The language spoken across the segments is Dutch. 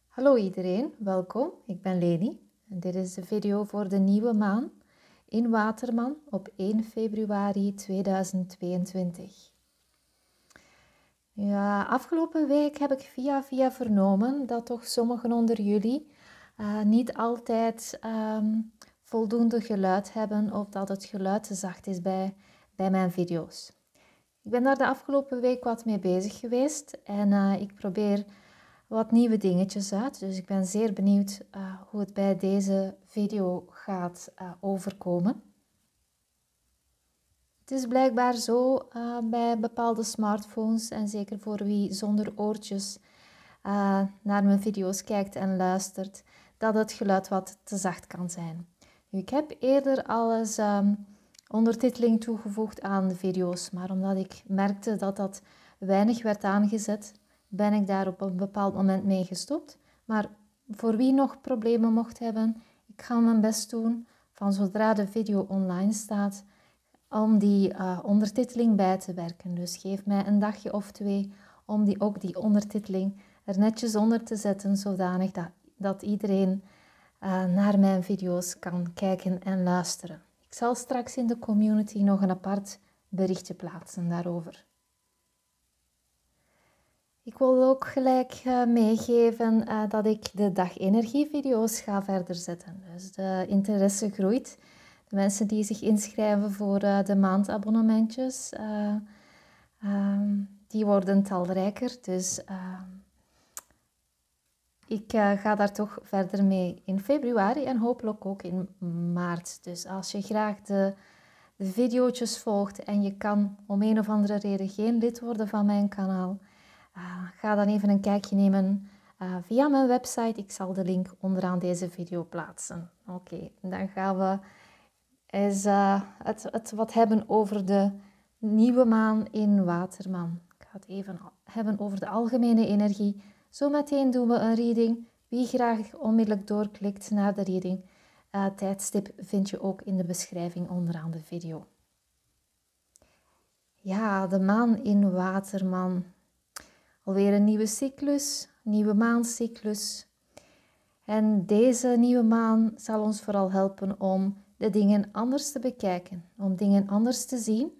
Hallo iedereen, welkom. Ik ben Leni en dit is de video voor de nieuwe maan in Waterman op 1 februari 2022. Ja, afgelopen week heb ik via vernomen dat toch sommigen onder jullie niet altijd voldoende geluid hebben of dat het geluid te zacht is bij mijn video's. Ik ben daar de afgelopen week wat mee bezig geweest en ik probeer wat nieuwe dingetjes uit. Dus ik ben zeer benieuwd hoe het bij deze video gaat overkomen. Het is blijkbaar zo bij bepaalde smartphones en zeker voor wie zonder oortjes naar mijn video's kijkt en luistert, dat het geluid wat te zacht kan zijn. Nu, ik heb eerder al eens ondertiteling toegevoegd aan de video's, maar omdat ik merkte dat dat weinig werd aangezet, ben ik daar op een bepaald moment mee gestopt. Maar voor wie nog problemen mocht hebben, ik ga mijn best doen van zodra de video online staat, om die ondertiteling bij te werken. Dus geef mij een dagje of twee om ook die ondertiteling er netjes onder te zetten, zodanig dat iedereen naar mijn video's kan kijken en luisteren. Ik zal straks in de community nog een apart berichtje plaatsen daarover. Ik wil ook gelijk meegeven dat ik de dagenergie-video's ga verder zetten. Dus de interesse groeit. De mensen die zich inschrijven voor de maandabonnementjes, die worden talrijker. Dus ik ga daar toch verder mee in februari en hopelijk ook in maart. Dus als je graag de video's volgt en je kan om een of andere reden geen lid worden van mijn kanaal, ga dan even een kijkje nemen via mijn website. Ik zal de link onderaan deze video plaatsen. Oké, dan gaan we eens het wat hebben over de nieuwe maan in Waterman. Ik ga het even hebben over de algemene energie. Zometeen doen we een reading. Wie graag onmiddellijk doorklikt naar de reading, tijdstip vind je ook in de beschrijving onderaan de video. Ja, de maan in Waterman. Alweer een nieuwe cyclus, nieuwe maancyclus. En deze nieuwe maan zal ons vooral helpen om de dingen anders te bekijken, om dingen anders te zien.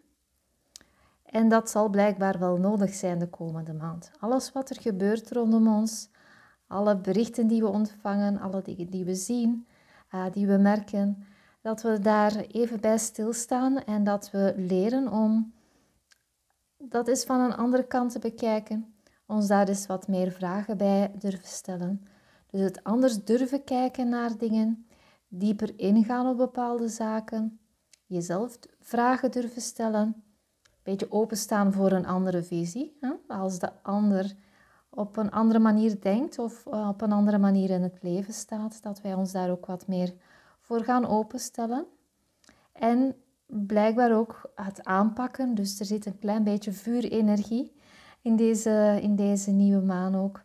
En dat zal blijkbaar wel nodig zijn de komende maand. Alles wat er gebeurt rondom ons, alle berichten die we ontvangen, alle dingen die we zien, die we merken, dat we daar even bij stilstaan en dat we leren om dat eens van een andere kant te bekijken. Ons daar eens wat meer vragen bij durven stellen. Dus het anders durven kijken naar dingen, dieper ingaan op bepaalde zaken, jezelf vragen durven stellen, een beetje openstaan voor een andere visie. Hè? Als de ander op een andere manier denkt of op een andere manier in het leven staat, dat wij ons daar ook wat meer voor gaan openstellen. En blijkbaar ook het aanpakken, dus er zit een klein beetje vuurenergie in deze nieuwe maan ook.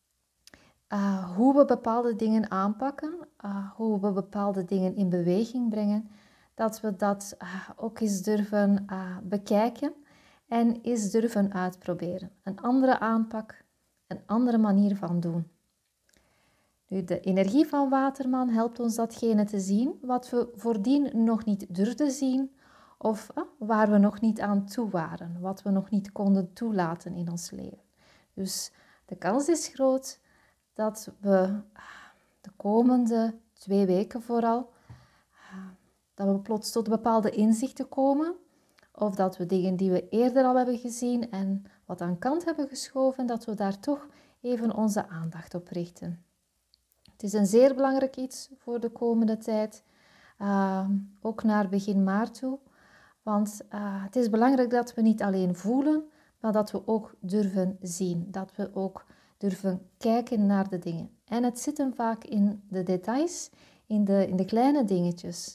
Hoe we bepaalde dingen aanpakken, hoe we bepaalde dingen in beweging brengen, dat we dat ook eens durven bekijken en eens durven uitproberen. Een andere aanpak, een andere manier van doen. Nu, de energie van Waterman helpt ons datgene te zien wat we voordien nog niet durfden zien of waar we nog niet aan toe waren, wat we nog niet konden toelaten in ons leven. Dus de kans is groot dat we de komende 2 weken vooral, dat we plots tot bepaalde inzichten komen, of dat we dingen die we eerder al hebben gezien en wat aan kant hebben geschoven, dat we daar toch even onze aandacht op richten. Het is een zeer belangrijk iets voor de komende tijd, ook naar begin maart toe. Want het is belangrijk dat we niet alleen voelen, maar dat we ook durven zien. Dat we ook durven kijken naar de dingen. En het zit hem vaak in de details, in de kleine dingetjes.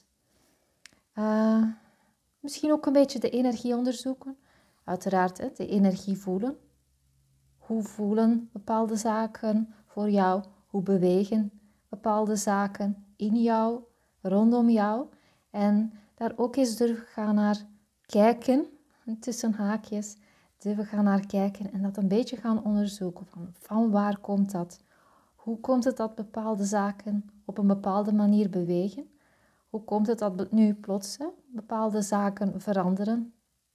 Misschien ook een beetje de energie onderzoeken. Uiteraard de energie voelen. Hoe voelen bepaalde zaken voor jou? Hoe bewegen bepaalde zaken in jou, rondom jou? En daar ook eens durven gaan naar kijken, tussen haakjes, durven gaan naar kijken en dat een beetje gaan onderzoeken. Van waar komt dat? Hoe komt het dat bepaalde zaken op een bepaalde manier bewegen? Hoe komt het dat nu plots bepaalde zaken veranderen?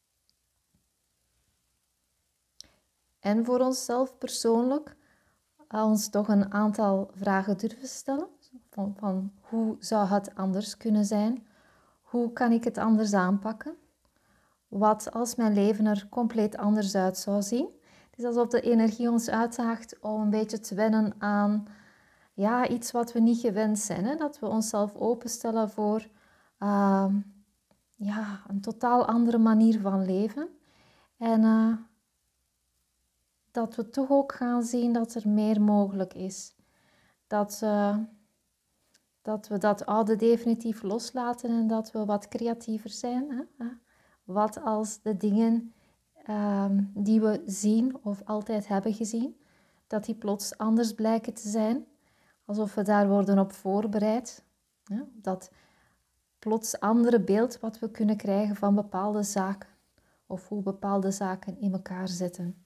En voor onszelf persoonlijk ons toch een aantal vragen durven stellen. Van hoe zou het anders kunnen zijn? Hoe kan ik het anders aanpakken? Wat als mijn leven er compleet anders uit zou zien? Het is alsof de energie ons uitdaagt om een beetje te wennen aan iets wat we niet gewend zijn. Hè? Dat we onszelf openstellen voor een totaal andere manier van leven. En dat we toch ook gaan zien dat er meer mogelijk is. Dat we dat oude definitief loslaten en dat we wat creatiever zijn. Hè? Wat als de dingen die we zien of altijd hebben gezien, dat die plots anders blijken te zijn. Alsof we daar worden op voorbereid. Hè? Dat plots andere beeld wat we kunnen krijgen van bepaalde zaken. Of hoe bepaalde zaken in elkaar zitten.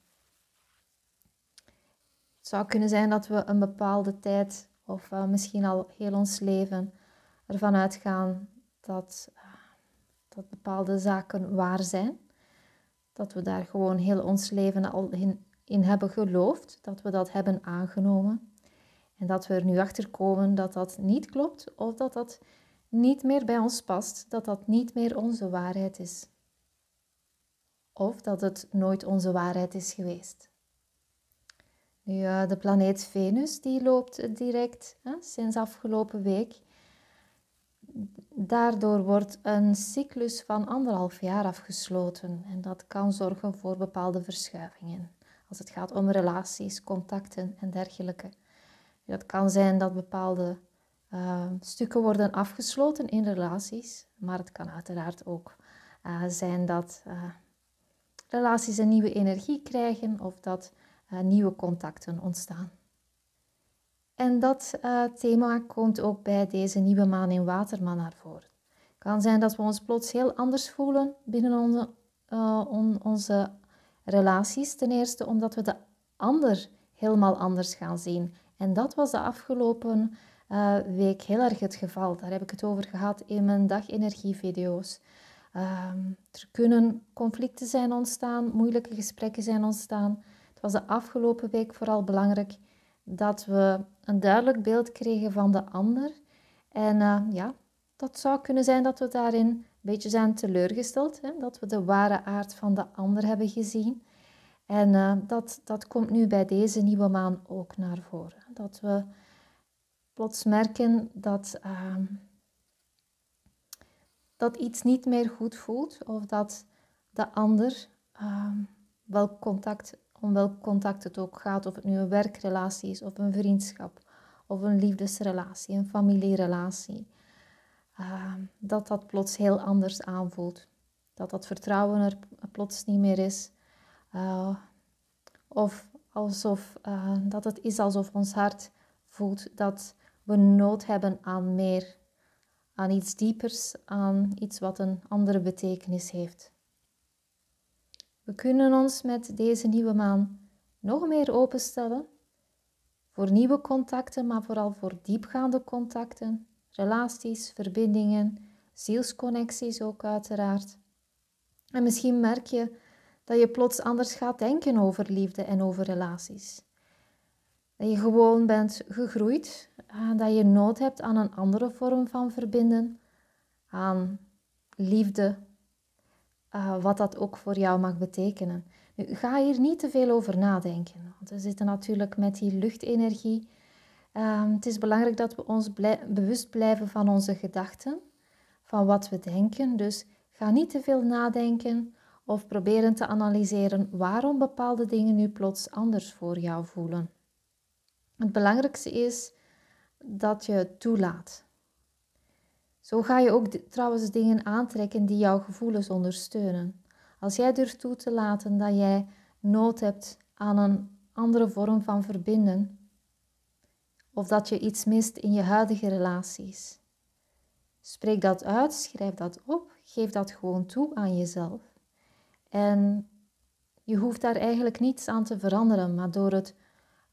Het zou kunnen zijn dat we een bepaalde tijd of misschien al heel ons leven ervan uitgaan dat bepaalde zaken waar zijn. Dat we daar gewoon heel ons leven al in hebben geloofd, dat we dat hebben aangenomen. En dat we er nu achter komen dat dat niet klopt of dat dat niet meer bij ons past, dat dat niet meer onze waarheid is. Of dat het nooit onze waarheid is geweest. Nu, de planeet Venus die loopt direct sinds afgelopen week. Daardoor wordt een cyclus van 1,5 jaar afgesloten. En dat kan zorgen voor bepaalde verschuivingen. Als het gaat om relaties, contacten en dergelijke. Dat kan zijn dat bepaalde stukken worden afgesloten in relaties. Maar het kan uiteraard ook zijn dat relaties een nieuwe energie krijgen of dat nieuwe contacten ontstaan. En dat thema komt ook bij deze nieuwe maan in Waterman naar voren. Het kan zijn dat we ons plots heel anders voelen binnen onze relaties. Ten eerste omdat we de ander helemaal anders gaan zien. En dat was de afgelopen week heel erg het geval. Daar heb ik het over gehad in mijn dagenergievideo's. Er kunnen conflicten zijn ontstaan, moeilijke gesprekken zijn ontstaan. Het was de afgelopen week vooral belangrijk dat we een duidelijk beeld kregen van de ander. En dat zou kunnen zijn dat we daarin een beetje zijn teleurgesteld. Hè? Dat we de ware aard van de ander hebben gezien. En dat komt nu bij deze nieuwe maan ook naar voren. Dat we plots merken dat iets niet meer goed voelt. Of dat de ander om welk contact het ook gaat, of het nu een werkrelatie is, of een vriendschap, of een liefdesrelatie, een familierelatie, dat plots heel anders aanvoelt. Dat vertrouwen er plots niet meer is. Of dat het is alsof ons hart voelt dat we nood hebben aan meer, aan iets diepers, aan iets wat een andere betekenis heeft. We kunnen ons met deze nieuwe maan nog meer openstellen voor nieuwe contacten, maar vooral voor diepgaande contacten, relaties, verbindingen, zielsconnecties ook uiteraard. En misschien merk je dat je plots anders gaat denken over liefde en over relaties. Dat je gewoon bent gegroeid, dat je nood hebt aan een andere vorm van verbinden, aan liefde, wat dat ook voor jou mag betekenen. Nu, ga hier niet te veel over nadenken, want we zitten natuurlijk met die luchtenergie. Het is belangrijk dat we ons bewust blijven van onze gedachten, van wat we denken. Dus ga niet te veel nadenken of proberen te analyseren waarom bepaalde dingen nu plots anders voor jou voelen. Het belangrijkste is dat je het toelaat. Zo ga je ook trouwens dingen aantrekken die jouw gevoelens ondersteunen. Als jij durft toe te laten dat jij nood hebt aan een andere vorm van verbinden, of dat je iets mist in je huidige relaties, spreek dat uit, schrijf dat op, geef dat gewoon toe aan jezelf. En je hoeft daar eigenlijk niets aan te veranderen, maar door het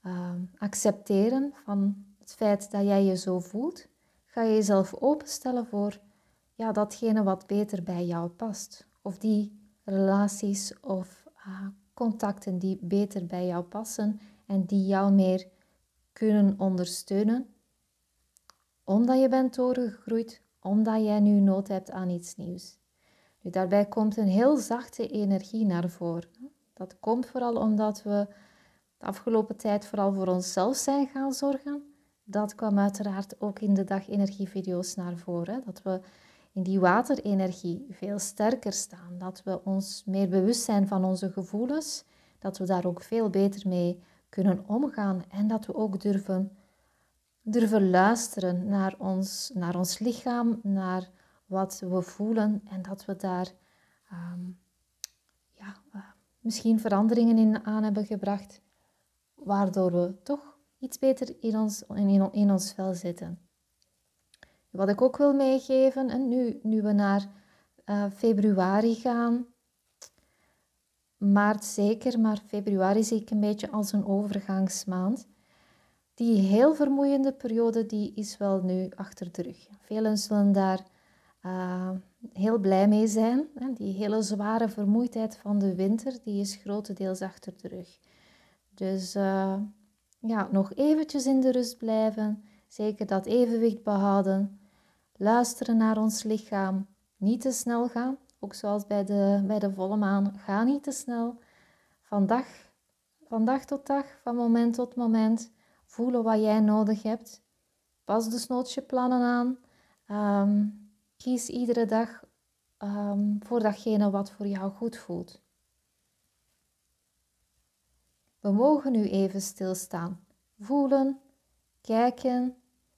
accepteren van het feit dat jij je zo voelt. Ga je jezelf openstellen voor datgene wat beter bij jou past. Of die relaties of contacten die beter bij jou passen en die jou meer kunnen ondersteunen. Omdat je bent doorgegroeid, omdat jij nu nood hebt aan iets nieuws. Nu, daarbij komt een heel zachte energie naar voren. Dat komt vooral omdat we de afgelopen tijd vooral voor onszelf zijn gaan zorgen. Dat kwam uiteraard ook in de dagenergievideo's naar voren. Dat we in die waterenergie veel sterker staan. Dat we ons meer bewust zijn van onze gevoelens. Dat we daar ook veel beter mee kunnen omgaan. En dat we ook durven luisteren naar ons lichaam, naar wat we voelen. En dat we daar misschien veranderingen in aan hebben gebracht. Waardoor we toch iets beter in ons vel zitten. Wat ik ook wil meegeven, en nu we naar februari gaan, maart zeker, maar februari zie ik een beetje als een overgangsmaand. Die heel vermoeiende periode, die is wel nu achter de rug. Velen zullen daar heel blij mee zijn. Die hele zware vermoeidheid van de winter, die is grotendeels achter de rug. Dus nog eventjes in de rust blijven, zeker dat evenwicht behouden, luisteren naar ons lichaam, niet te snel gaan, ook zoals bij de volle maan, ga niet te snel. Van dag tot dag, van moment tot moment, voelen wat jij nodig hebt. Pas desnoods je plannen aan, kies iedere dag voor datgene wat voor jou goed voelt. We mogen nu even stilstaan, voelen, kijken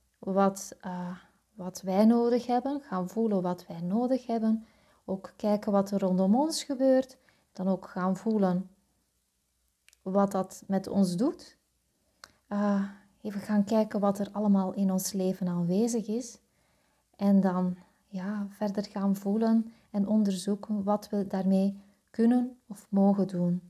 wat wij nodig hebben, gaan voelen wat wij nodig hebben, ook kijken wat er rondom ons gebeurt, dan ook gaan voelen wat dat met ons doet. Even gaan kijken wat er allemaal in ons leven aanwezig is en dan verder gaan voelen en onderzoeken wat we daarmee kunnen of mogen doen.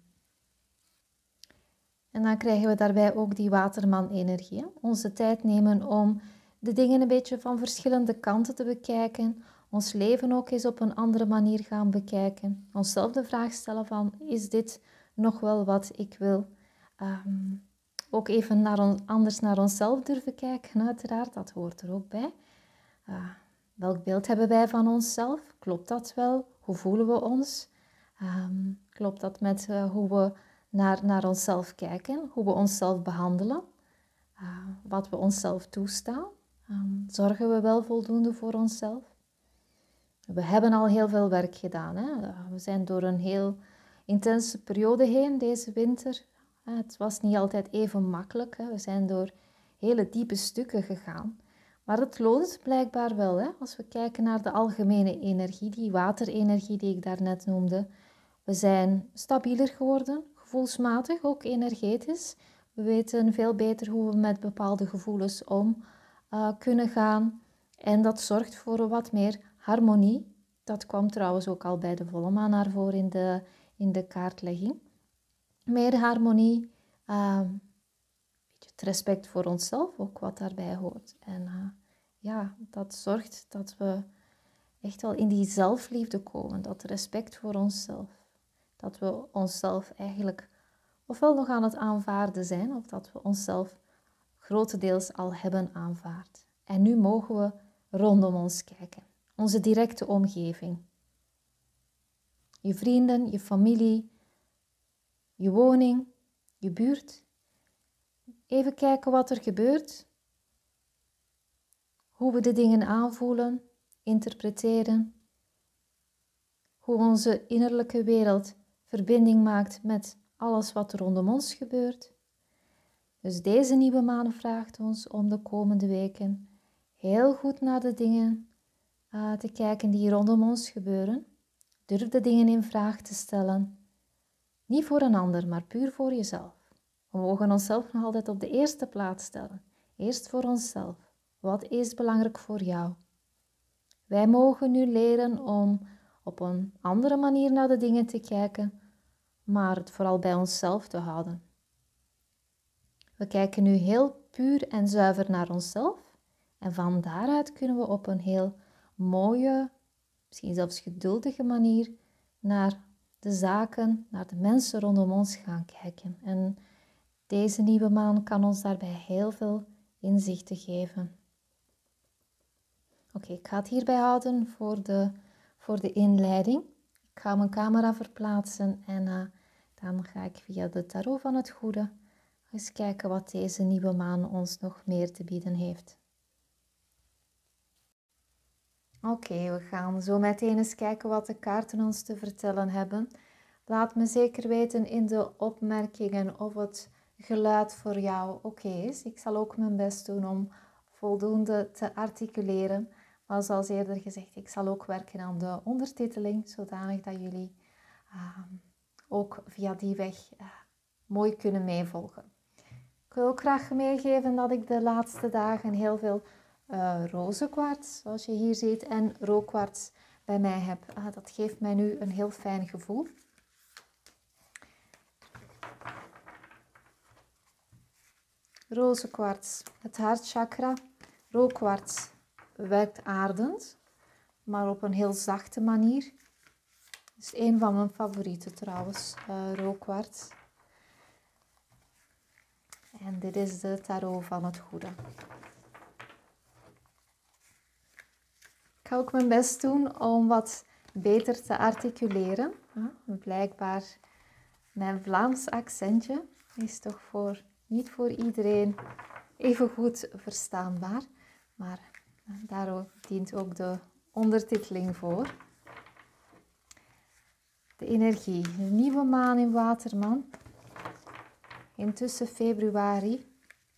En dan krijgen we daarbij ook die waterman-energie. Onze tijd nemen om de dingen een beetje van verschillende kanten te bekijken. Ons leven ook eens op een andere manier gaan bekijken. Onszelf de vraag stellen van, is dit nog wel wat ik wil? Ook even anders naar onszelf durven kijken, uiteraard. Dat hoort er ook bij. Welk beeld hebben wij van onszelf? Klopt dat wel? Hoe voelen we ons? Klopt dat met hoe we naar onszelf kijken, hoe we onszelf behandelen, wat we onszelf toestaan. Zorgen we wel voldoende voor onszelf? We hebben al heel veel werk gedaan. Hè? We zijn door een heel intense periode heen deze winter. Het was niet altijd even makkelijk. Hè? We zijn door hele diepe stukken gegaan. Maar het loont blijkbaar wel. Hè? Als we kijken naar de algemene energie, die waterenergie die ik daarnet noemde. We zijn stabieler geworden, gevoelsmatig, ook energetisch. We weten veel beter hoe we met bepaalde gevoelens om kunnen gaan. En dat zorgt voor wat meer harmonie. Dat kwam trouwens ook al bij de volle maan naar voren in de kaartlegging. Meer harmonie, het respect voor onszelf, ook wat daarbij hoort. En dat zorgt dat we echt wel in die zelfliefde komen, dat respect voor onszelf. Dat we onszelf eigenlijk ofwel nog aan het aanvaarden zijn, of dat we onszelf grotendeels al hebben aanvaard. En nu mogen we rondom ons kijken. Onze directe omgeving. Je vrienden, je familie, je woning, je buurt. Even kijken wat er gebeurt. Hoe we de dingen aanvoelen, interpreteren. Hoe onze innerlijke wereld verbinding maakt met alles wat er rondom ons gebeurt. Dus deze nieuwe maan vraagt ons om de komende weken heel goed naar de dingen te kijken die rondom ons gebeuren. Durf de dingen in vraag te stellen. Niet voor een ander, maar puur voor jezelf. We mogen onszelf nog altijd op de eerste plaats stellen. Eerst voor onszelf. Wat is belangrijk voor jou? Wij mogen nu leren om op een andere manier naar de dingen te kijken, maar het vooral bij onszelf te houden. We kijken nu heel puur en zuiver naar onszelf. En van daaruit kunnen we op een heel mooie, misschien zelfs geduldige manier naar de zaken, naar de mensen rondom ons gaan kijken. En deze nieuwe maan kan ons daarbij heel veel inzichten geven. Oké, ik ga het hierbij houden voor de inleiding. Ik ga mijn camera verplaatsen en dan ga ik via de tarot van het goede eens kijken wat deze nieuwe maan ons nog meer te bieden heeft. Oké, we gaan zo meteen eens kijken wat de kaarten ons te vertellen hebben. Laat me zeker weten in de opmerkingen of het geluid voor jou oké is. Ik zal ook mijn best doen om voldoende te articuleren. Maar zoals eerder gezegd, ik zal ook werken aan de ondertiteling, zodanig dat jullie ook via die weg mooi kunnen meevolgen. Ik wil ook graag meegeven dat ik de laatste dagen heel veel rozenkwarts, zoals je hier ziet, en rookkwarts bij mij heb. Dat geeft mij nu een heel fijn gevoel. Rozenkwarts, het hartchakra. Rookkwarts werkt aardend, maar op een heel zachte manier. Dat is een van mijn favorieten trouwens, rookkwarts. En dit is de tarot van het goede. Ik ga ook mijn best doen om wat beter te articuleren. Blijkbaar mijn Vlaams accentje is toch niet voor iedereen even goed verstaanbaar. Maar daar dient ook de ondertiteling voor. De energie, de nieuwe maan in Waterman. Intussen februari.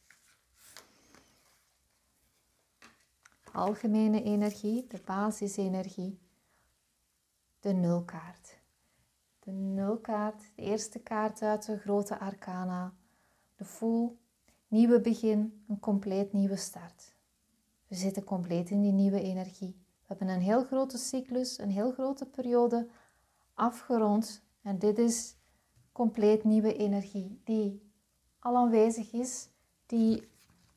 Algemene energie, de basisenergie. De nulkaart. De nulkaart, de eerste kaart uit de grote arcana. De Fool, nieuwe begin, een compleet nieuwe start. We zitten compleet in die nieuwe energie. We hebben een heel grote cyclus, een heel grote periode afgerond. En dit is compleet nieuwe energie die al aanwezig is. Die,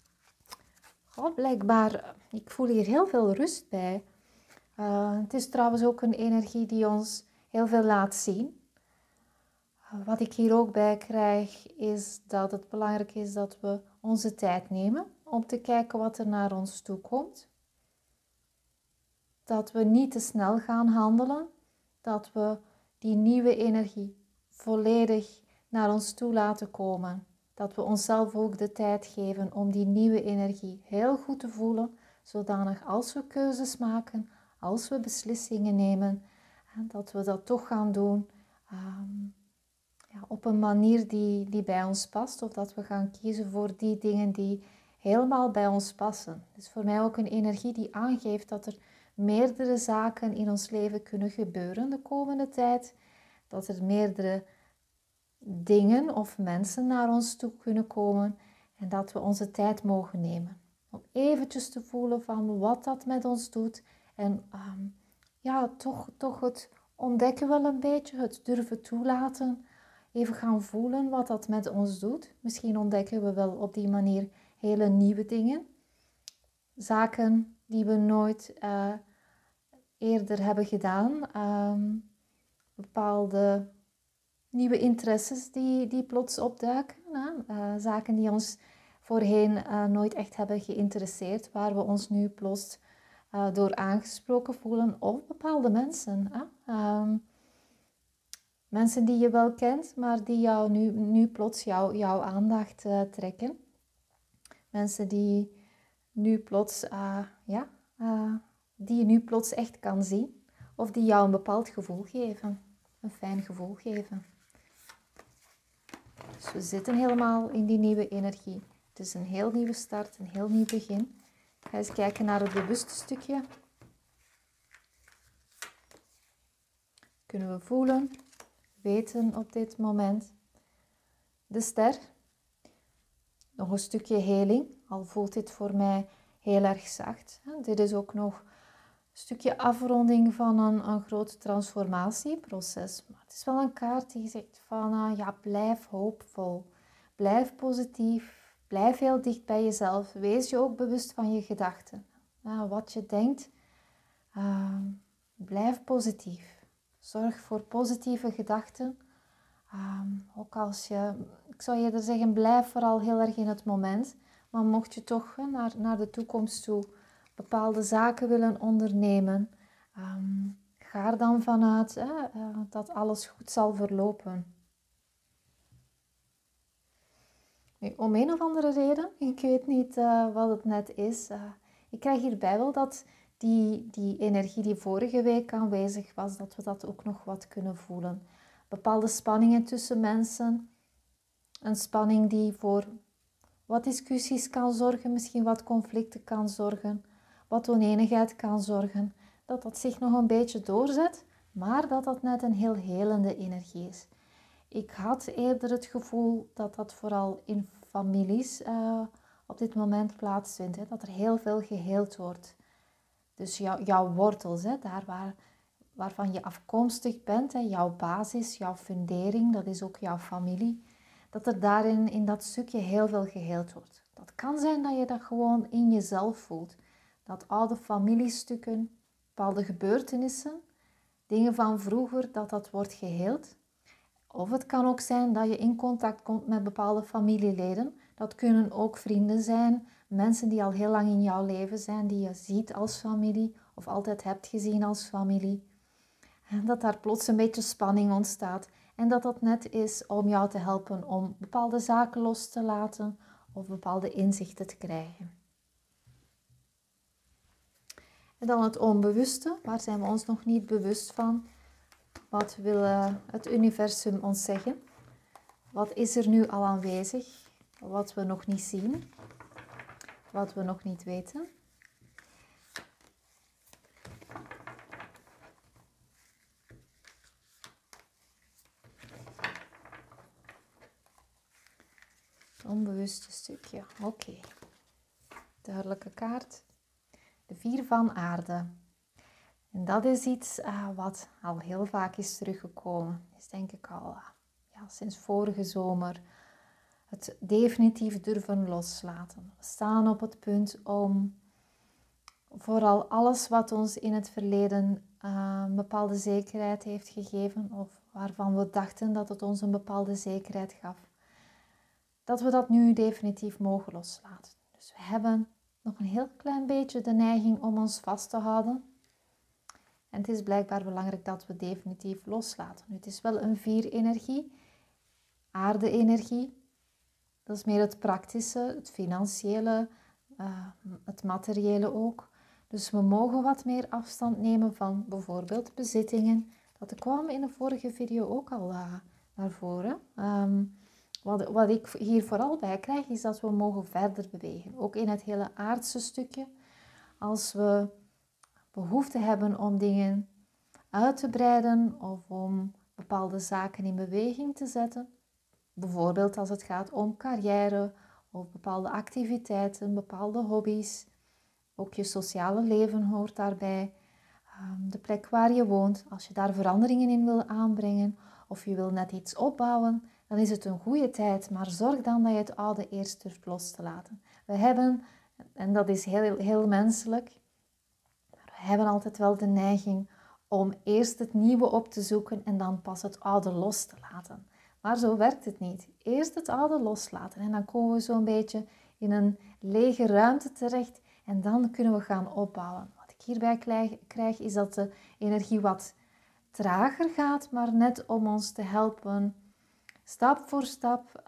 blijkbaar, ik voel hier heel veel rust bij. Het is trouwens ook een energie die ons heel veel laat zien. Wat ik hier ook bij krijg is dat het belangrijk is dat we onze tijd nemen om te kijken wat er naar ons toe komt. Dat we niet te snel gaan handelen. Dat we die nieuwe energie volledig naar ons toe laten komen. Dat we onszelf ook de tijd geven om die nieuwe energie heel goed te voelen. Zodanig als we keuzes maken, als we beslissingen nemen, dat we dat toch gaan doen op een manier die bij ons past. Of dat we gaan kiezen voor die dingen die helemaal bij ons passen. Het is voor mij ook een energie die aangeeft dat er meerdere zaken in ons leven kunnen gebeuren de komende tijd. Dat er meerdere dingen of mensen naar ons toe kunnen komen. En dat we onze tijd mogen nemen. Om eventjes te voelen van wat dat met ons doet. En toch het ontdekken wel een beetje. Het durven toelaten. Even gaan voelen wat dat met ons doet. Misschien ontdekken we wel op die manier hele nieuwe dingen. Zaken die we nooit eerder hebben gedaan. Bepaalde nieuwe interesses die plots opduiken. Zaken die ons voorheen nooit echt hebben geïnteresseerd. Waar we ons nu plots door aangesproken voelen. Of bepaalde mensen. Mensen die je wel kent, maar die jou nu plots jouw aandacht trekken. Mensen die nu plots, die je nu plots echt kan zien. Of die jou een bepaald gevoel geven. Een fijn gevoel geven. Dus we zitten helemaal in die nieuwe energie. Het is een heel nieuwe start, een heel nieuw begin. Ik ga eens kijken naar het bewuste stukje. Kunnen we voelen, weten op dit moment. De ster. Nog een stukje heling, al voelt dit voor mij heel erg zacht. Dit is ook nog een stukje afronding van een groot transformatieproces. Maar het is wel een kaart die zegt van, blijf hoopvol. Blijf positief. Blijf heel dicht bij jezelf. Wees je ook bewust van je gedachten. Wat je denkt, blijf positief. Zorg voor positieve gedachten. Ook als je, ik zou eerder zeggen, blijf vooral heel erg in het moment. Maar mocht je toch naar de toekomst toe bepaalde zaken willen ondernemen, ga er dan vanuit dat alles goed zal verlopen. Nu, om een of andere reden, ik weet niet wat het net is, ik krijg hierbij wel dat die energie die vorige week aanwezig was, dat we dat ook nog wat kunnen voelen. Bepaalde spanningen tussen mensen, een spanning die voor wat discussies kan zorgen, misschien wat conflicten kan zorgen, wat oneenigheid kan zorgen, dat zich nog een beetje doorzet, maar dat net een heel helende energie is. Ik had eerder het gevoel dat vooral in families op dit moment plaatsvindt, dat er heel veel geheeld wordt. Dus jouw wortels, daar waarvan je afkomstig bent, jouw basis, jouw fundering, dat is ook jouw familie, dat er daarin in dat stukje heel veel geheeld wordt. Dat kan zijn dat je dat gewoon in jezelf voelt. Dat oude familiestukken, bepaalde gebeurtenissen, dingen van vroeger, dat wordt geheeld. Of het kan ook zijn dat je in contact komt met bepaalde familieleden. Dat kunnen ook vrienden zijn, mensen die al heel lang in jouw leven zijn, die je ziet als familie of altijd hebt gezien als familie. En dat daar plots een beetje spanning ontstaat. En dat net is om jou te helpen om bepaalde zaken los te laten of bepaalde inzichten te krijgen. En dan het onbewuste, waar zijn we ons nog niet bewust van? Wat wil het universum ons zeggen? Wat is er nu al aanwezig? Wat we nog niet zien? Wat we nog niet weten? Het onbewuste stukje. Oké. Duidelijke kaart. De 4 van aarde. En dat is iets wat al heel vaak is teruggekomen. Is denk ik al sinds vorige zomer. Het definitief durven loslaten. We staan op het punt om vooral alles wat ons in het verleden een bepaalde zekerheid heeft gegeven, of waarvan we dachten dat het ons een bepaalde zekerheid gaf, dat we dat nu definitief mogen loslaten. Dus we hebben nog een heel klein beetje de neiging om ons vast te houden. En het is blijkbaar belangrijk dat we definitief loslaten. Nu, het is wel een 4-energie, aarde-energie. Dat is meer het praktische, het financiële, het materiële ook. Dus we mogen wat meer afstand nemen van bijvoorbeeld bezittingen. Dat kwam in de vorige video ook al naar voren. Wat ik hier vooral bij krijg, is dat we mogen verder bewegen. Ook in het hele aardse stukje. Als we behoefte hebben om dingen uit te breiden of om bepaalde zaken in beweging te zetten. Bijvoorbeeld als het gaat om carrière of bepaalde activiteiten, bepaalde hobby's. Ook je sociale leven hoort daarbij. De plek waar je woont, als je daar veranderingen in wil aanbrengen of je wil net iets opbouwen, dan is het een goede tijd. Maar zorg dan dat je het oude eerst durft los te laten. We hebben, en dat is heel, heel menselijk, we hebben altijd wel de neiging om eerst het nieuwe op te zoeken en dan pas het oude los te laten. Maar zo werkt het niet. Eerst het oude loslaten en dan komen we zo'n beetje in een lege ruimte terecht en dan kunnen we gaan opbouwen. Wat ik hierbij krijg is dat de energie wat trager gaat, maar net om ons te helpen stap voor stap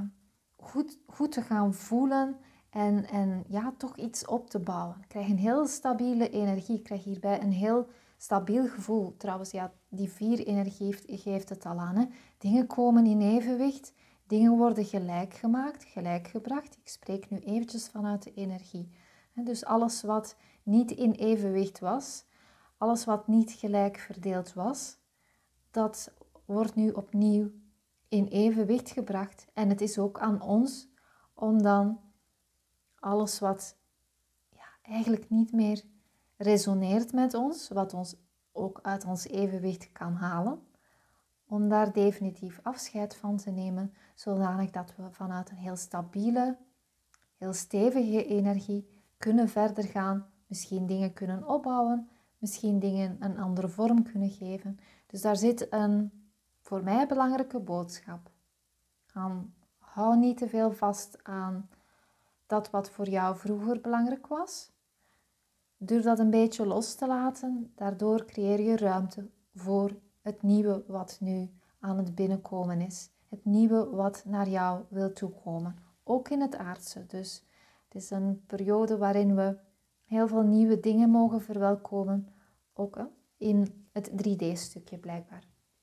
goed te gaan voelen en toch iets op te bouwen. Ik krijg een heel stabiele energie. Ik krijg hierbij een heel stabiel gevoel. Trouwens, die 4-energie geeft het al aan. Hè. Dingen komen in evenwicht. Dingen worden gelijk gemaakt, gelijk gebracht. Ik spreek nu eventjes vanuit de energie. Dus alles wat niet in evenwicht was, alles wat niet gelijk verdeeld was, dat wordt nu opnieuw in evenwicht gebracht. En het is ook aan ons om dan alles wat eigenlijk niet meer resoneert met ons, wat ons ook uit ons evenwicht kan halen, om daar definitief afscheid van te nemen, zodanig dat we vanuit een heel stabiele heel stevige energie, kunnen verder gaan, misschien dingen kunnen opbouwen, misschien dingen een andere vorm kunnen geven. Dus daar zit een voor mij belangrijke boodschap. Hou niet te veel vast aan dat wat voor jou vroeger belangrijk was. Durf dat een beetje los te laten. Daardoor creëer je ruimte voor het nieuwe wat nu aan het binnenkomen is. Het nieuwe wat naar jou wil toekomen. Ook in het aardse. Dus het is een periode waarin we heel veel nieuwe dingen mogen verwelkomen. Ook in het 3D-stukje blijkbaar.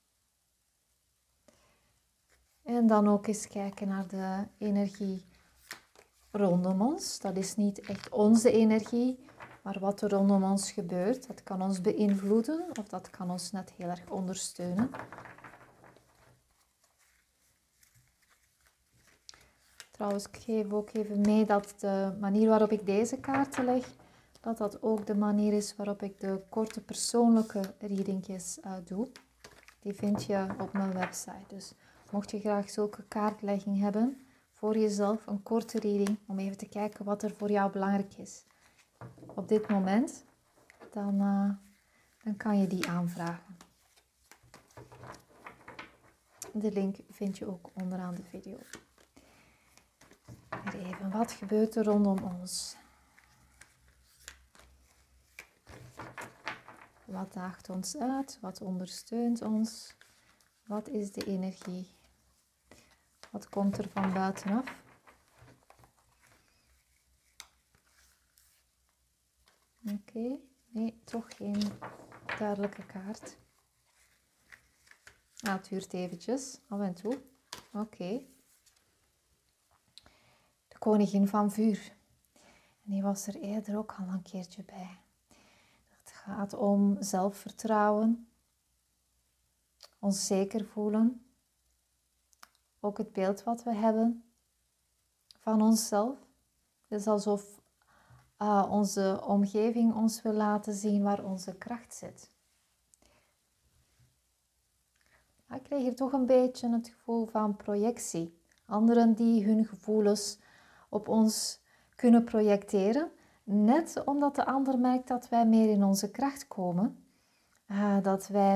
En dan ook eens kijken naar de energie rondom ons. Dat is niet echt onze energie, maar wat er rondom ons gebeurt. Dat kan ons beïnvloeden of dat kan ons net heel erg ondersteunen. Trouwens, ik geef ook even mee dat de manier waarop ik deze kaarten leg, dat ook de manier is waarop ik de korte persoonlijke readingjes doe. Die vind je op mijn website. Dus mocht je graag zulke kaartlegging hebben voor jezelf, een korte reading, om even te kijken wat er voor jou belangrijk is op dit moment, dan kan je die aanvragen. De link vind je ook onderaan de video. Weer even, wat gebeurt er rondom ons? Wat daagt ons uit? Wat ondersteunt ons? Wat is de energie? Wat komt er van buitenaf? Oké, nee, toch geen duidelijke kaart. Het duurt eventjes, af en toe. Oké. De koningin van vuur. En die was er eerder ook al een keertje bij. Het gaat om zelfvertrouwen, ons zeker voelen. Ook het beeld wat we hebben van onszelf. Het is alsof onze omgeving ons wil laten zien waar onze kracht zit. Ik kreeg hier toch een beetje het gevoel van projectie. Anderen die hun gevoelens op ons kunnen projecteren. Net omdat de ander merkt dat wij meer in onze kracht komen. Dat wij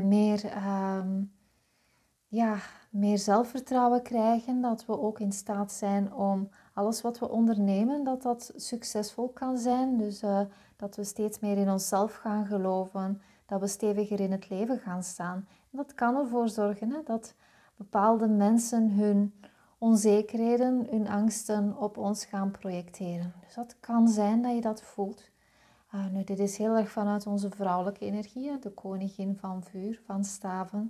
meer zelfvertrouwen krijgen. Dat we ook in staat zijn om alles wat we ondernemen, dat succesvol kan zijn. Dus dat we steeds meer in onszelf gaan geloven. Dat we steviger in het leven gaan staan. En dat kan ervoor zorgen dat bepaalde mensen hun onzekerheden, hun angsten op ons gaan projecteren. Dus dat kan zijn dat je dat voelt. Nu, dit is heel erg vanuit onze vrouwelijke energie, de koningin van vuur, van staven.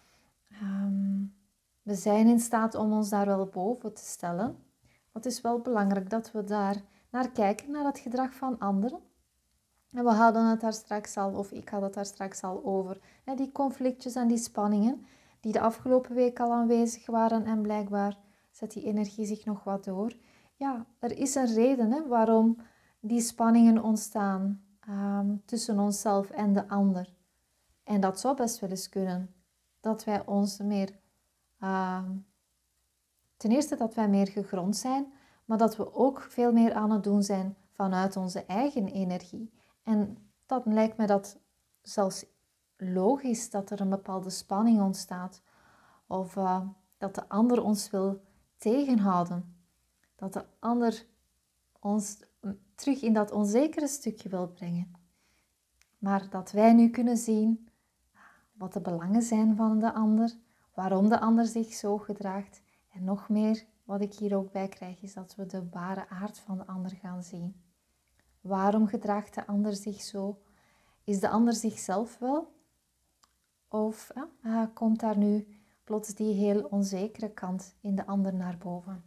We zijn in staat om ons daar wel boven te stellen. Maar het is wel belangrijk dat we daar naar kijken, naar het gedrag van anderen. En we hadden het daar straks al, of ik had het daar straks al over, die conflictjes en die spanningen die de afgelopen week al aanwezig waren en blijkbaar zet die energie zich nog wat door. Ja, er is een reden waarom die spanningen ontstaan tussen onszelf en de ander. En dat zou best wel eens kunnen dat wij ons meer, ten eerste dat wij meer gegrond zijn, maar dat we ook veel meer aan het doen zijn vanuit onze eigen energie. En dat lijkt me dat zelfs logisch dat er een bepaalde spanning ontstaat. Of dat de ander ons wil tegenhouden. Dat de ander ons terug in dat onzekere stukje wil brengen. Maar dat wij nu kunnen zien wat de belangen zijn van de ander. Waarom de ander zich zo gedraagt. En nog meer, wat ik hier ook bij krijg, is dat we de ware aard van de ander gaan zien. Waarom gedraagt de ander zich zo? Is de ander zichzelf wel? Of komt daar nu plots die heel onzekere kant in de ander naar boven?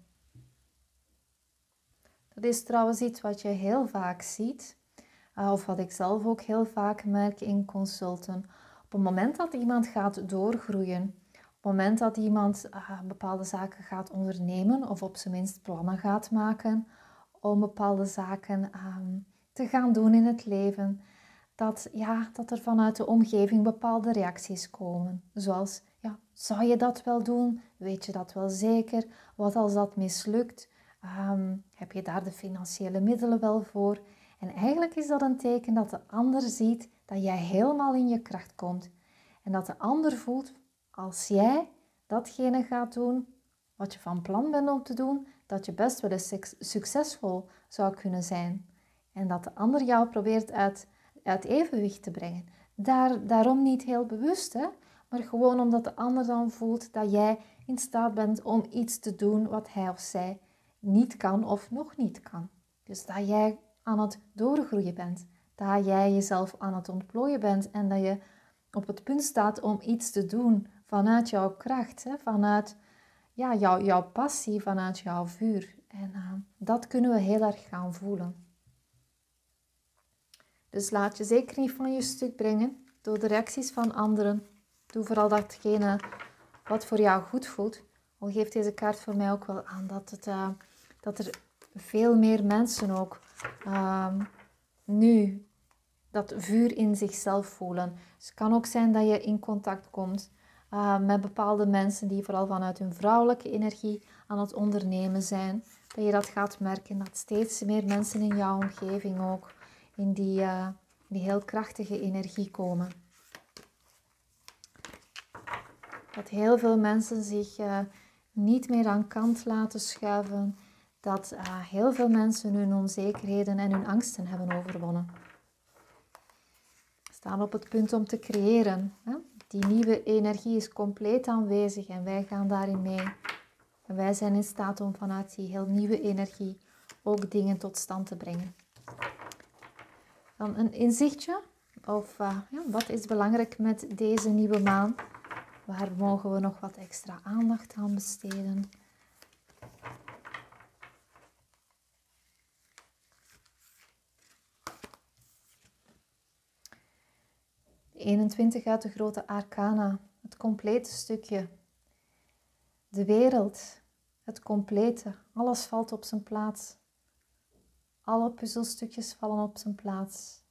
Dat is trouwens iets wat je heel vaak ziet. Of wat ik zelf ook heel vaak merk in consulten. Op het moment dat iemand gaat doorgroeien. Op het moment dat iemand bepaalde zaken gaat ondernemen. Of op zijn minst plannen gaat maken. Om bepaalde zaken te gaan doen in het leven. Dat er vanuit de omgeving bepaalde reacties komen. Zoals, zou je dat wel doen? Weet je dat wel zeker? Wat als dat mislukt? Heb je daar de financiële middelen wel voor? En eigenlijk is dat een teken dat de ander ziet dat jij helemaal in je kracht komt. En dat de ander voelt, als jij datgene gaat doen wat je van plan bent om te doen, dat je best wel eens succesvol zou kunnen zijn. En dat de ander jou probeert uit evenwicht te brengen. Daarom niet heel bewust, hè? Maar gewoon omdat de ander dan voelt dat jij in staat bent om iets te doen wat hij of zij niet kan of nog niet kan. Dus dat jij aan het doorgroeien bent. Dat jij jezelf aan het ontplooien bent en dat je op het punt staat om iets te doen vanuit jouw kracht, hè? Vanuit jouw passie, vanuit jouw vuur. En dat kunnen we heel erg gaan voelen. Dus laat je zeker niet van je stuk brengen door de reacties van anderen. Doe vooral datgene wat voor jou goed voelt. Al geeft deze kaart voor mij ook wel aan dat er veel meer mensen ook nu dat vuur in zichzelf voelen. Dus het kan ook zijn dat je in contact komt met bepaalde mensen die vooral vanuit hun vrouwelijke energie aan het ondernemen zijn. Dat je dat gaat merken, dat steeds meer mensen in jouw omgeving ook in die heel krachtige energie komen. Dat heel veel mensen zich niet meer aan kant laten schuiven. Dat heel veel mensen hun onzekerheden en hun angsten hebben overwonnen. Staan op het punt om te creëren. Hè? Die nieuwe energie is compleet aanwezig en wij gaan daarin mee. En wij zijn in staat om vanuit die heel nieuwe energie ook dingen tot stand te brengen. Dan een inzichtje of wat is belangrijk met deze nieuwe maan? Waar mogen we nog wat extra aandacht aan besteden? De 21 uit de grote arcana, het complete stukje. De wereld, het complete, alles valt op zijn plaats. Alle puzzelstukjes vallen op zijn plaats.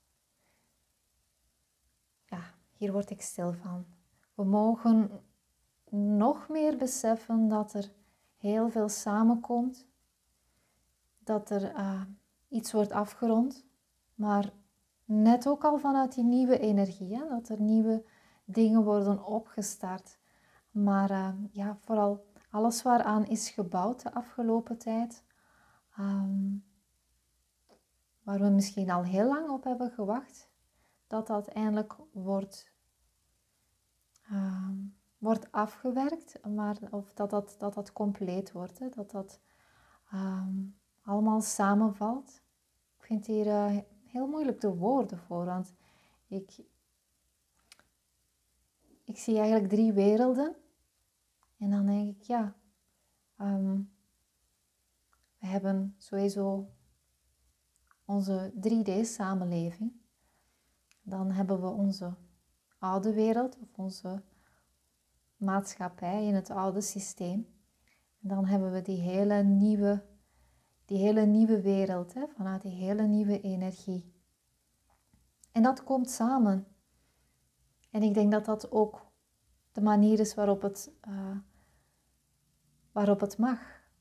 Ja, hier word ik stil van. We mogen nog meer beseffen dat er heel veel samenkomt. Dat er iets wordt afgerond. Maar net ook al vanuit die nieuwe energie. Hè, dat er nieuwe dingen worden opgestart. Maar vooral alles waaraan is gebouwd de afgelopen tijd. Waar we misschien al heel lang op hebben gewacht. Dat eindelijk wordt afgewerkt, maar of dat compleet wordt, hè? Dat allemaal samenvalt. Ik vind hier heel moeilijk de woorden voor, want ik zie eigenlijk 3 werelden en dan denk ik, we hebben sowieso onze 3D-samenleving. Dan hebben we onze oude wereld of onze maatschappij in het oude systeem. En dan hebben we die hele nieuwe wereld, hè, vanuit die hele nieuwe energie. En dat komt samen. En ik denk dat dat ook de manier is waarop het mag.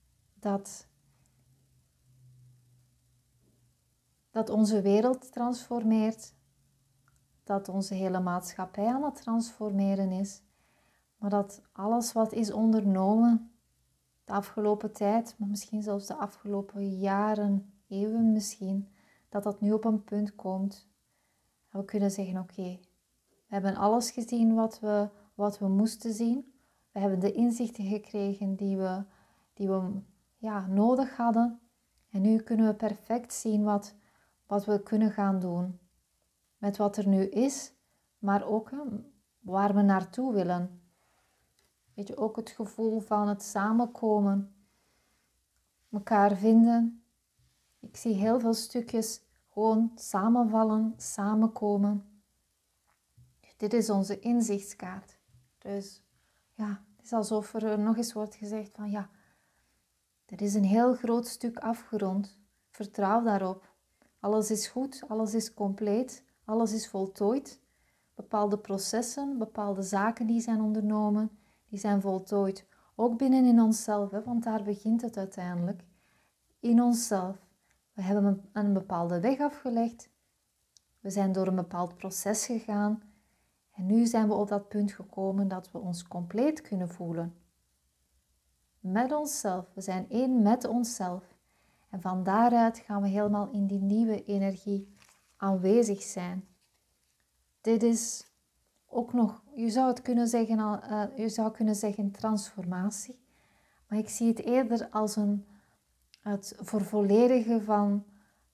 Dat onze wereld transformeert. Dat onze hele maatschappij aan het transformeren is. Maar dat alles wat is ondernomen de afgelopen tijd, maar misschien zelfs de afgelopen jaren, eeuwen misschien, dat nu op een punt komt. En we kunnen zeggen, oké, we hebben alles gezien wat we moesten zien. We hebben de inzichten gekregen die we nodig hadden. En nu kunnen we perfect zien wat we kunnen gaan doen. Met wat er nu is, maar ook waar we naartoe willen. Weet je, ook het gevoel van het samenkomen, elkaar vinden. Ik zie heel veel stukjes gewoon samenvallen, samenkomen. Dit is onze inzichtskaart. Dus ja, het is alsof er nog eens wordt gezegd van ja, er is een heel groot stuk afgerond. Vertrouw daarop. Alles is goed, alles is compleet, alles is voltooid. Bepaalde processen, bepaalde zaken die zijn ondernomen, die zijn voltooid. Ook binnenin onszelf, hè, want daar begint het uiteindelijk. in onszelf. We hebben een bepaalde weg afgelegd. We zijn door een bepaald proces gegaan. En nu zijn we op dat punt gekomen dat we ons compleet kunnen voelen. Met onszelf. We zijn één met onszelf. En van daaruit gaan we helemaal in die nieuwe energie aanwezig zijn. Dit is ook nog, je zou kunnen zeggen transformatie. Maar ik zie het eerder als het vervolledigen van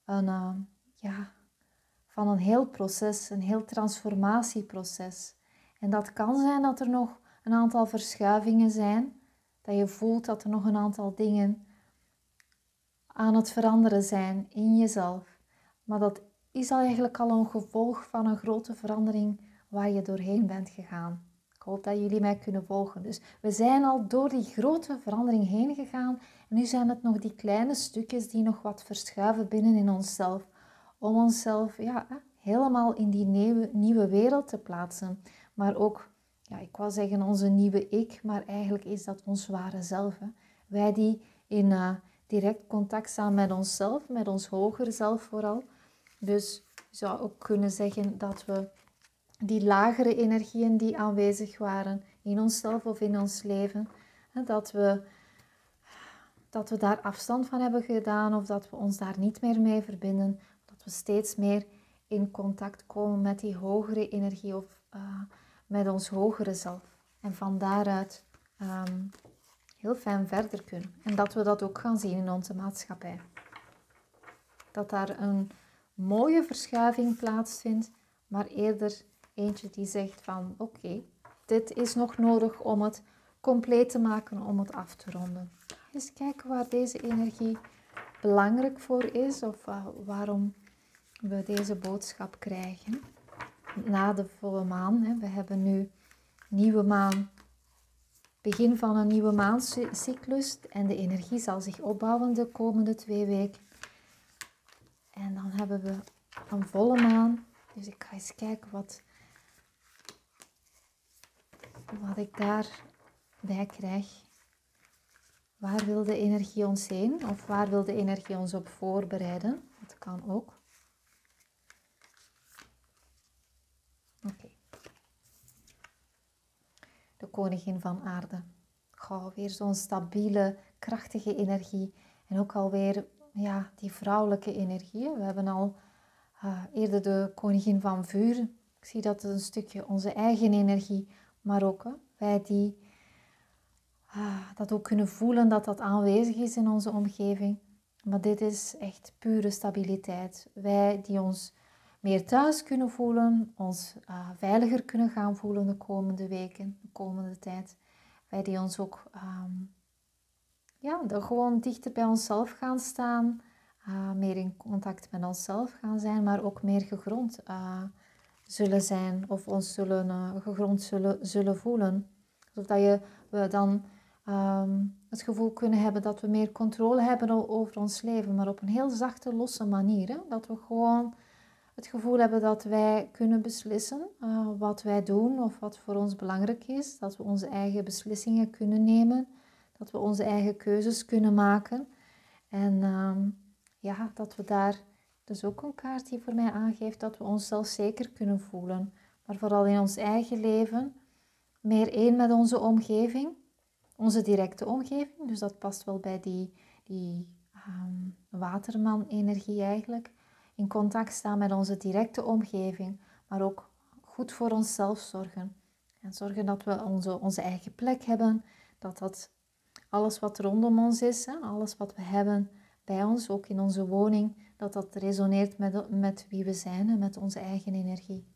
van een heel proces, een heel transformatieproces. En dat kan zijn dat er nog een aantal verschuivingen zijn, dat je voelt dat er nog een aantal dingen aan het veranderen zijn in jezelf. Maar dat is eigenlijk al een gevolg van een grote verandering waar je doorheen bent gegaan. Ik hoop dat jullie mij kunnen volgen. Dus we zijn al door die grote verandering heen gegaan en nu zijn het nog die kleine stukjes die nog wat verschuiven binnen in onszelf. Om onszelf helemaal in die nieuwe wereld te plaatsen. Maar ook, ik wou zeggen onze nieuwe ik, maar eigenlijk is dat ons ware zelf. Hè. Wij die in direct contact staan met onszelf, met ons hogere zelf vooral. Dus je zou ook kunnen zeggen dat we die lagere energieën die aanwezig waren in onszelf of in ons leven, dat we daar afstand van hebben gedaan of dat we ons daar niet meer mee verbinden. Dat we steeds meer in contact komen met die hogere energie of met ons hogere zelf. En van daaruit heel fijn verder kunnen. En dat we dat ook gaan zien in onze maatschappij. Dat daar een mooie verschuiving plaatsvindt, maar eerder eentje die zegt van oké, dit is nog nodig om het compleet te maken, om het af te ronden. Eens kijken waar deze energie belangrijk voor is of waarom we deze boodschap krijgen. Na de volle maan, we hebben nu nieuwe maan, begin van een nieuwe maancyclus en de energie zal zich opbouwen de komende 2 weken. En dan hebben we een volle maan, dus ik ga eens kijken wat ik daarbij krijg. Waar wil de energie ons heen? Of waar wil de energie ons op voorbereiden? Dat kan ook. Oké. De koningin van aarde. Weer zo'n stabiele, krachtige energie. En ook alweer die vrouwelijke energie. We hebben al eerder de koningin van vuur. Ik zie dat het een stukje onze eigen energie. Maar ook wij die dat ook kunnen voelen dat dat aanwezig is in onze omgeving. Maar dit is echt pure stabiliteit. Wij die ons meer thuis kunnen voelen, ons veiliger kunnen gaan voelen de komende weken, de komende tijd. Wij die ons ook gewoon dichter bij onszelf gaan staan, meer in contact met onszelf gaan zijn, maar ook meer gegrond zullen zijn of ons gegrond zullen voelen. Zodat we dan het gevoel kunnen hebben dat we meer controle hebben over ons leven, maar op een heel zachte, losse manier. Hè? Dat we gewoon het gevoel hebben dat wij kunnen beslissen wat wij doen of wat voor ons belangrijk is. Dat we onze eigen beslissingen kunnen nemen, dat we onze eigen keuzes kunnen maken. En dat we daar, dus ook een kaart die voor mij aangeeft dat we ons zelfzeker kunnen voelen. Maar vooral in ons eigen leven, meer één met onze omgeving. Onze directe omgeving, dus dat past wel bij die waterman-energie eigenlijk. In contact staan met onze directe omgeving, maar ook goed voor onszelf zorgen. En zorgen dat we onze eigen plek hebben, dat alles wat rondom ons is, alles wat we hebben bij ons, ook in onze woning, dat resoneert met wie we zijn en met onze eigen energie.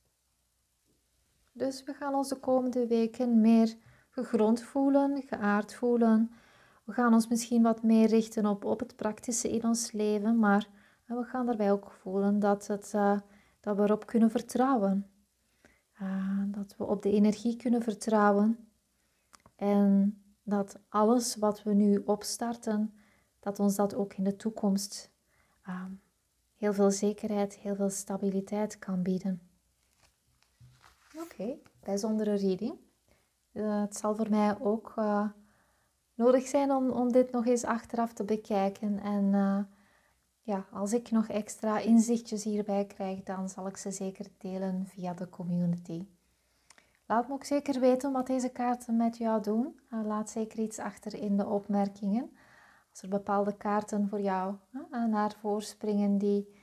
Dus we gaan ons de komende weken meer gegrond voelen, geaard voelen. We gaan ons misschien wat meer richten op het praktische in ons leven, maar we gaan daarbij ook voelen dat we erop kunnen vertrouwen. Dat we op de energie kunnen vertrouwen en dat alles wat we nu opstarten, dat ons dat ook in de toekomst heel veel zekerheid, heel veel stabiliteit kan bieden. Oké, bijzondere reading. Het zal voor mij ook nodig zijn om dit nog eens achteraf te bekijken. En ja, als ik nog extra inzichtjes hierbij krijg, dan zal ik ze zeker delen via de community. Laat me ook zeker weten wat deze kaarten met jou doen. Laat zeker iets achter in de opmerkingen. Als er bepaalde kaarten voor jou naar voren springen die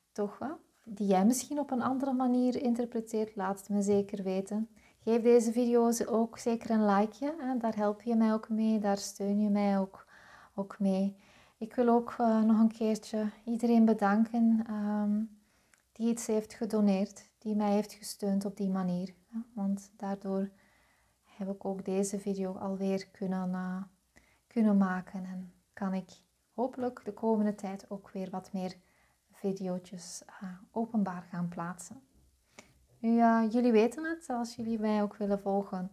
jij misschien op een andere manier interpreteert, laat het me zeker weten. Geef deze video's ook zeker een likeje. Daar help je mij ook mee, daar steun je mij ook mee. Ik wil ook nog een keertje iedereen bedanken die iets heeft gedoneerd, die mij heeft gesteund op die manier. Want daardoor heb ik ook deze video alweer kunnen maken en kan ik hopelijk de komende tijd ook weer wat meer video's openbaar gaan plaatsen. Nu, jullie weten het, als jullie mij ook willen volgen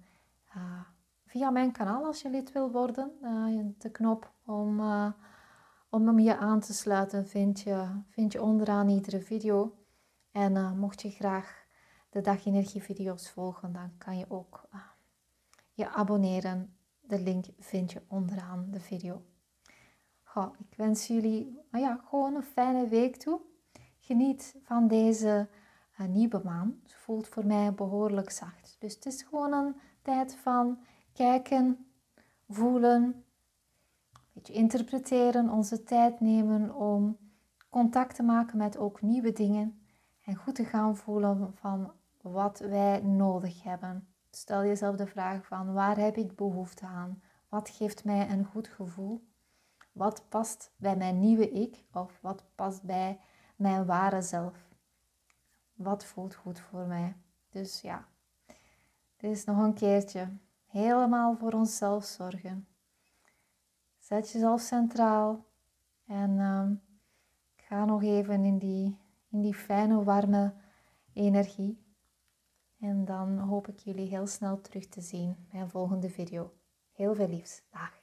via mijn kanaal, als je lid wil worden, de knop om je aan te sluiten vind je onderaan iedere video. En mocht je graag de dagenergie video's volgen, dan kan je ook je abonneren. De link vind je onderaan de video. Goh, ik wens jullie gewoon een fijne week toe. Geniet van deze nieuwe maan. Het voelt voor mij behoorlijk zacht. Dus het is gewoon een tijd van kijken, voelen, een beetje interpreteren, onze tijd nemen om contact te maken met ook nieuwe dingen. En goed te gaan voelen van wat wij nodig hebben. Stel jezelf de vraag van waar heb ik behoefte aan? Wat geeft mij een goed gevoel? Wat past bij mijn nieuwe ik? Of wat past bij mijn ware zelf? Wat voelt goed voor mij? Dus ja, dit is nog een keertje. Helemaal voor onszelf zorgen. Zet jezelf centraal. En ga nog even in die fijne, warme energie. En dan hoop ik jullie heel snel terug te zien bij een volgende video. Heel veel liefs. Dag.